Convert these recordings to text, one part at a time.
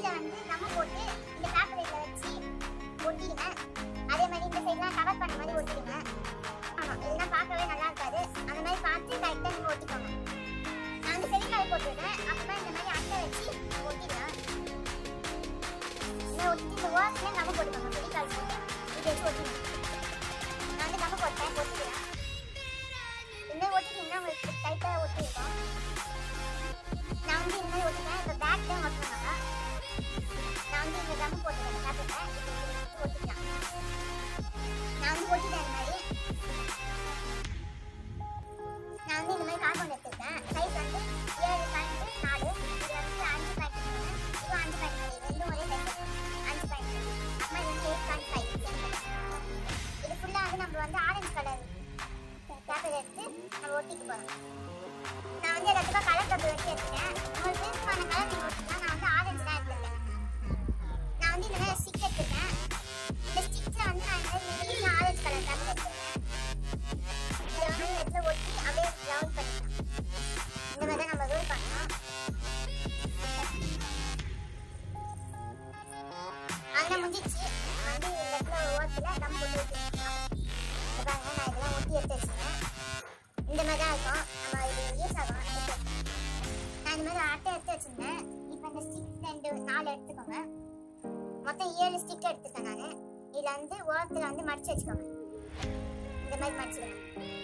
கீழே வந்து நம்ம போட்டு இந்த பேப்பர் இதில் வச்சு ஒட்டிடுங்க. அதே மாதிரி இந்த சைட்லாம் கவர் பண்ண மாதிரி ஒட்டிடுங்க. ஆமாம், இதெல்லாம் பார்க்கவே நல்லா இருக்காது. அந்த மாதிரி பார்த்து கரெக்டாக நீங்கள் ஒட்டிக்கோங்க. நான் வந்து செடிக்காய் போட்டுருக்கேன். அப்புறமா இந்த மாதிரி அட்டை வச்சு ஒட்டிடுவேன். இதை ஒட்டிட்டு இந்த ஓரத்தில் நம்ம போட்டுக்கோங்க. செடிக்காய் போட்டு இதை வச்சு ஒட்டிடுவேன். நான் வந்து நம்ம போட்டேன், ஒட்டிடுவேன். இந்த மாதிரி ஒட்டிட்டீங்கன்னா உங்களுக்கு டைட்டாக ஒட்டியிருக்கோம். நான் வந்து இந்த மாதிரி ஒட்டிட்டேன். இப்போ பேக் தான் ஒட்டினாங்க. நான் வந்து இந்த கம்மு போட்டுருக்கேன் பேப்பரில் ஒட்டிக்கலாம். நான் வந்து ஒட்டிட்டேன். இந்த மாதிரி நான் வந்து இந்த மாதிரி கார்பன் எடுத்துருக்கேன். சைஸ் வந்து 7.4, இது வந்து 5.3, இது 5.3, ரெண்டும் ஒரே சைஸ் 5.3. அப்புறமா இது வந்து 8.5. இது ஃபுல்லாக வந்து நம்ம வந்து ஆரஞ்சு கலர் பேப்பர் எடுத்து நம்ம ஒட்டிக்க போகிறோம். நான் வந்து எல்லாத்துக்கும் கலர் பேப்பர் வச்சு எடுத்துட்டேன். உங்களுக்கு விருப்பமான கலர் நீங்கள் ஒட்டிக்கலாம். நான் வந்து ஆரஞ்சு தான் எடுத்துருக்கேன். நான் வந்து இந்த மாதிரி ஸ்டிக் எடுத்துருக்கேன். இந்த ஸ்டிக்கில் வந்து நான் இந்த மாதிரி ஆரஞ்சு கலர் பேப்பர் எடுத்துருக்கேன். இதை வந்து எடுத்து ஒட்டி அப்படியே ரவுண்ட் பண்ணிக்கலாம். இந்த மாதிரி தான் நம்ம ரோல் பண்ணலாம். அங்கே முடிஞ்சிச்சு. வந்து இந்த இடத்துல ஓரத்தில் நம்ம போட்டு வச்சுருக்கோம். பாருங்க, நான் இதெல்லாம் ஒட்டி எடுத்து வச்சுருக்கேன். இந்த மாதிரி தான் இருக்கும். நம்ம இது யூஸ் ஆகும். நான் இந்த மாதிரி அட்டை எடுத்து வச்சுருந்தேன். இப்போ இந்த ஸ்டிக் 4 எடுத்துக்கோங்க. மொத்தம் 7 ஸ்டிக் எடுத்துக்கேன் நான். இதில் வந்து ஓரத்தில் வந்து மடிச்சு வச்சுக்கோங்க. இந்த மாதிரி மடிச்சுக்கோங்க.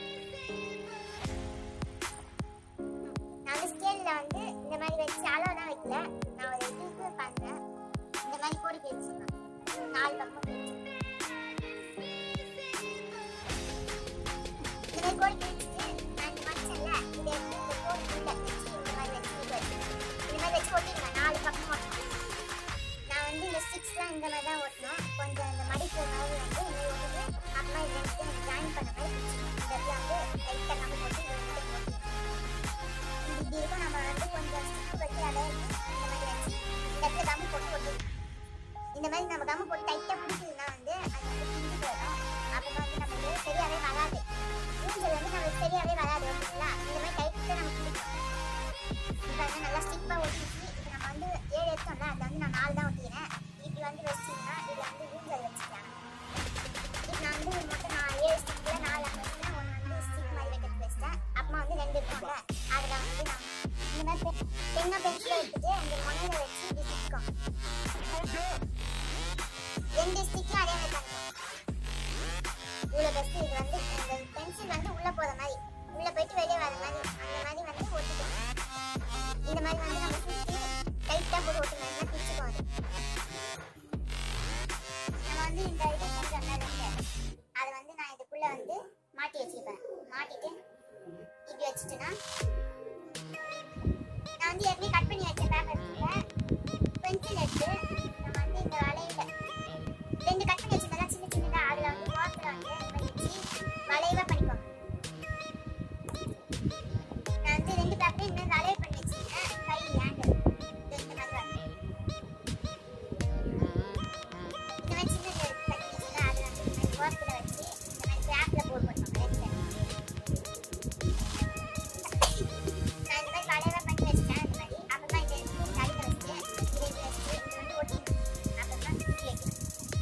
நான் வந்து ஸ்கேலில் வந்து இந்த மாதிரி வச்சு அளவுலாம் வைக்கல. நான் ஒரு இதுக்கு பண்ணுறேன். இந்த மாதிரி கோடி வச்சுக்கோங்க. 4 பக்கமும் வச்சுக்கோங்க. இந்த மாதிரி கோடி வச்சுட்டு நான் இந்த மடிச்சேன்ல, இதை எடுத்து இந்த கோடி உள்ள வச்சு இந்த மாதிரி வச்சு ஒட்டிடுங்க. 4 பக்கமும் ஒட்டணும். நான் வந்து இந்த ஸ்டிக்ஸ்லாம் இந்த மாதிரி தான் ஒட்டணும். கொஞ்சம் இந்த மடிக்கிற மாதிரி வந்து இந்த மாதிரி ஒட்டிட்டு அப்புறமா இது ரெண்டு எனக்கு ஜாயின் பண்ண மாதிரி பிடிச்சிக்கணும். இந்த இடத்துல வந்து லைட்டாக நம்ம போட்டு இது ரெண்டு போட்டு இப்படி இருக்கும். நம்ம வந்து கொஞ்சம் ஸ்டிக் வச்சு அதை இந்த மாதிரி வச்சு இந்த இடத்துல கம்மு போட்டு ஒட்டிடணும். இந்த மாதிரி நம்ம கம்மு போட்டு டைட்டாக பிடிச்சதுன்னா வந்து அது வந்து பிடிச்சிட்டு வரும். அப்புறமா வந்து நமக்கு சரியாகவே வராது. ஊஞ்சல் வந்து நம்மளுக்கு சரியாகவே வராது. ஓகேங்களா? இந்த மாதிரி டைட்டாக நம்ம பிடிக்கணும். இப்போ வந்து நல்லா ஸ்டிக்காக ஒட்டிச்சு. இப்போ நம்ம வந்து 7 எடுத்தோம்ல, அதில் வந்து நான் 4 தான் ஒட்டிக்கிறேன். இப்படி வந்து வச்சிங்கன்னா இதில் வந்து ஊஞ்சல் வச்சுக்கலாம். இப்போ நான் வந்து மொத்தம் 7 ஸ்டிக்கில் 4 அங்கே வச்சுட்டேன். ஒன்று வந்து ஸ்டிக் மாதிரி வைக்கிறதுக்கு வச்சுட்டேன். அப்புறமா வந்து 2 இருக்கும்ல, அதில் வந்து நான் இந்த மாதிரி பெண்ணை பென்சிலை எடுத்துட்டு இந்த மொனையில் வச்சு இப்படி ஸ்டிக்கும். 2 ஸ்டிக்கும் அதே மாதிரி பண்ணுவோம். இவ்வளோ பெஸ்ட்டு. இது வந்து இந்த பென்சில் வந்து உள்ளே போகிற மாதிரி, உள்ளே போயிட்டு வெளியே வர மாதிரி, அந்த மாதிரி வந்து ஒட்டிக்கணும். இந்த மாதிரி வந்து நம்ம சுற்றி டைட்டாக போட்டு ஒட்டுனா பிடிச்சிக்கும். நம்ம வந்து இந்த இது செஞ்சோம்னா அதை வந்து நான் இதுக்குள்ளே வந்து மாட்டி வச்சுருப்பேன். மாட்டிட்டு இப்படி வச்சுட்டுனா நான் வந்து ஏற்கனவே கட் பண்ணி வச்ச பேப்பர் பென்சில் எடுத்து நம்ம வந்து இந்த வளைவில் 2 கட் பண்ணி வச்சுருந்தா சின்ன சின்னதாக அதில் வந்து வாட்டில் வந்து இந்த மாதிரி வச்சு வளைவாக பண்ணிக்கோங்க. நான் வந்து 2 பேப்பரையும் இந்த மாதிரி வளைவு பண்ணி வச்சுருக்கேன். கை ஹேண்டில் இந்த மாதிரி வரணும். இந்த மாதிரி சின்னது கட் பண்ணி வச்சுருந்தா அதை வந்து இந்த மாதிரி வாட்டில் வச்சு இந்த மாதிரி பேக்கில் போட்டு போட்டுக்கோங்க. நான் இந்த மாதிரி வளைவாக பண்ணி வச்சுட்டேன். இந்த மாதிரி அப்புறமா இதை எடுத்து தடுக்க வச்சு இதை வச்சு இது வந்து ஒட்டி அப்புறமா சுற்றி வைக்கணும்.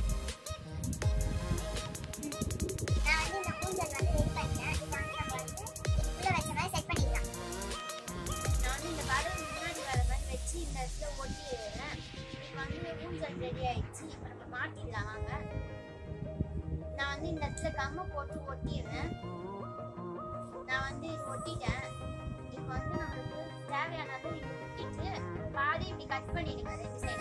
நான் வந்து இந்த ஊஞ்சல் வந்து ரெடி பண்ணிட்டேன். இதை வந்து நம்ம வந்து இதுக்குள்ளே வச்ச மாதிரி செட் பண்ணிக்கலாம். நான் வந்து இந்த பலூன் முன்னாடி வர மாதிரி வச்சு இந்த இடத்துல ஒட்டிடுவேன். இப்போ வந்து ஊஞ்சல் ரெடி ஆயிடுச்சு. இப்போ நம்ம மாட்டிடலாம் வாங்க. நான் வந்து இந்த இடத்துல கம்மை போட்டு ஒட்டிடுவேன். நான் வந்து இது ஒட்டிட்டேன். இப்போ வந்து நம்மளுக்கு தேவையானது இது ஒட்டிட்டு பாதி இப்படி கட் பண்ணிடுங்க 2 சைடு.